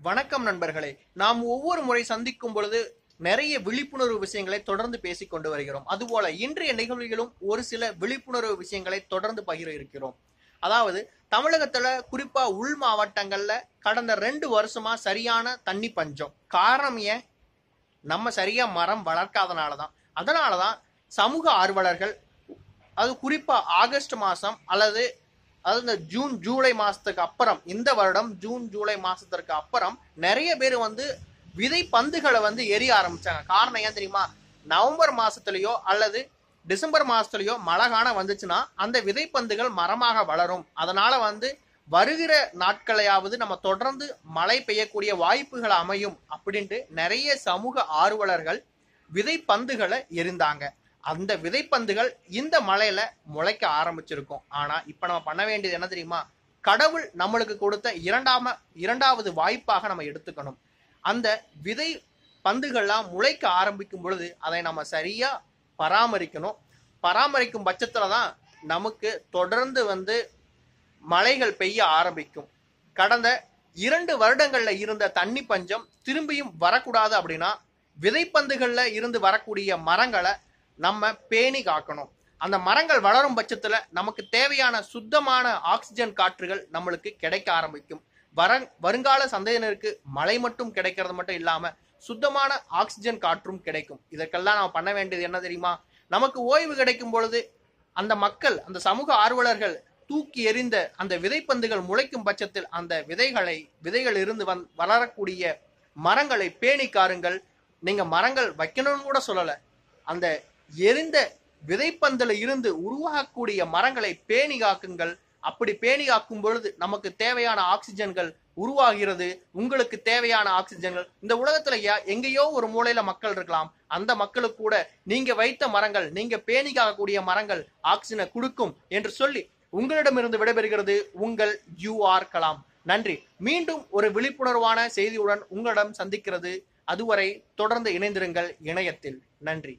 வணக்கம் நண்பர்களே. நாம் ஒவ்வொரு முறை சந்திக்கும் பொழுது நிறைய விழிப்புணர்வு விஷயங்களை தொடர்ந்து பேசிக் கொண்டு வருகிறோம். அதுபோல இன்றைய நிகழ்வுகளும் ஒரு சில விழிப்புணர்வு விஷயங்களை தொடர்ந்து பகிர இருக்கிறோம். அதாவது தமிழகத்துல குறிப்பா உள் மாவட்டங்கள்ல கடந்த 2 வருஷமா சரியான தண்ணி பஞ்சம். காரணம் ஏன்? நம்ம சரியா மரம் வளர்க்காதனாலதான். அதனாலதான் சமூக ஆர்வலர்கள் அது குறிப்பா ஆகஸ்ட் மாசம் அல்லது இந்த ஜூன் ஜூலை மாசத்துக்கு அப்புறம், இந்த வருடம் ஜூன் ஜூலை மாசத்திற்கு அப்புறம் நிறைய பேர் விதை பந்துகளை எரிய ஆரம்பிச்சாங்க. காரணம் ஏன் தெரியுமா? நவம்பர் மாசத்துலயோ அல்லது டிசம்பர் மாசத்துலயோ மழை காலம் வந்துச்சுன்னா அந்த விதை பந்துகள் மரமாக வளரும். அதனால வருகிற நாட்களையாவது நம்ம தொடர்ந்து மழை பெய்யக்கூடிய வாய்ப்புகள் அமையும் அப்படின்ட்டு நிறைய சமூக ஆர்வலர்கள் விதை பந்துகளை எரிந்தாங்க. அந்த விதைப்பந்துகள் இந்த மழையில முளைக்க ஆரம்பிச்சிருக்கும். ஆனா இப்ப நம்ம பண்ண வேண்டியது என்ன தெரியுமா? கடவுள் நம்மளுக்கு கொடுத்த இரண்டாவது வாய்ப்பாக நம்ம எடுத்துக்கணும். அந்த விதை பந்துகள்லாம் முளைக்க ஆரம்பிக்கும் பொழுது அதை நம்ம சரியா பராமரிக்கணும். பராமரிக்கும் பட்சத்துலதான் நமக்கு தொடர்ந்து மழைகள் பெய்ய ஆரம்பிக்கும். கடந்த 2 வருடங்கள்ல இருந்த தண்ணி பஞ்சம் திரும்பியும் வரக்கூடாது அப்படின்னா விதைப்பந்துகள்ல இருந்து வரக்கூடிய மரங்களை நம்ம பேணி காக்கணும். அந்த மரங்கள் வளரும் பட்சத்துல நமக்கு தேவையான சுத்தமான ஆக்சிஜன் காற்றுகள் நம்மளுக்கு கிடைக்க ஆரம்பிக்கும். வருங்கால சந்ததியினருக்கு மழை மட்டும் கிடைக்கிறது மட்டும் இல்லாம சுத்தமான ஆக்சிஜன் காற்றும் கிடைக்கும். இதற்கெல்லாம் நம்ம பண்ண வேண்டியது என்ன தெரியுமா? நமக்கு ஓய்வு கிடைக்கும் பொழுது அந்த மக்கள், அந்த சமூக ஆர்வலர்கள் தூக்கி எறிந்த அந்த விதைப்பந்துகள் முளைக்கும் பட்சத்தில் அந்த விதைகள் இருந்து வளரக்கூடிய மரங்களை பேணி காருங்கள். நீங்க மரங்கள் வைக்கணும்னு கூட சொல்லல, அந்த எரிந்த விதைப்பந்துல இருந்து உருவாகக்கூடிய மரங்களை பேணி காக்குங்கள். அப்படி பேணி காக்கும் பொழுது நமக்கு தேவையான ஆக்சிஜன்கள் உருவாகிறது. உங்களுக்கு தேவையான ஆக்சிஜன்கள் இந்த உலகத்துல எங்கேயோ ஒரு மூலையில மக்கள் இருக்கலாம். அந்த மக்களுக்கு கூட நீங்க வைத்த மரங்கள், நீங்க பேணி காக்கக்கூடிய மரங்கள் ஆக்சிஜனை கொடுக்கும் என்று சொல்லி உங்களிடமிருந்து விடைபெறுகிறது உங்கள் UR கலாம். நன்றி. மீண்டும் ஒரு விழிப்புணர்வான செய்தியுடன் உங்களிடம் சந்திக்கிறது. அதுவரை தொடர்ந்து இணைந்திருங்கள் இணையத்தில். நன்றி.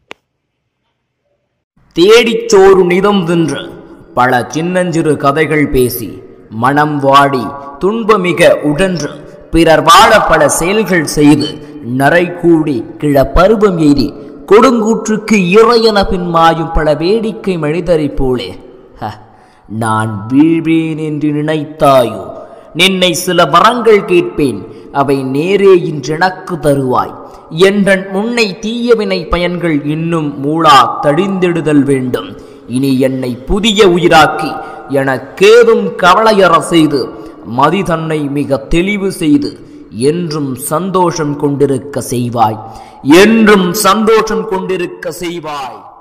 தேடிச் சோறு நிதம் தின்று பல சின்னஞ்சிறு கதைகள் பேசி மனம் வாடி துன்பமிக உடன்று பிறர் வாழ பல செயல்கள் செய்து நரை கூடி கிழ பருவம் எய்தி கொடுங்கூற்றுக்கு இறையென பின்மாயும் பல வேடிக்கை மனிதரை போலே நான் வீழ்வேன் என்று நினைத்தாயோ? நின்னை சில வரங்கள் கேட்பேன், அவை நேரே இன்றெனக்கு தருவாய். என்றன் முன்னை தீயவினை பயன்கள் இன்னும் மூளா தடிந்திடுதல் வேண்டும். இனி என்னை புதிய உயிராக்கி எனக்கேதும் கவலையற செய்து மதி தன்னை மிக தெளிவு செய்து என்றும் சந்தோஷம் கொண்டிருக்க செய்வாய். என்றும் சந்தோஷம் கொண்டிருக்க செய்வாய்.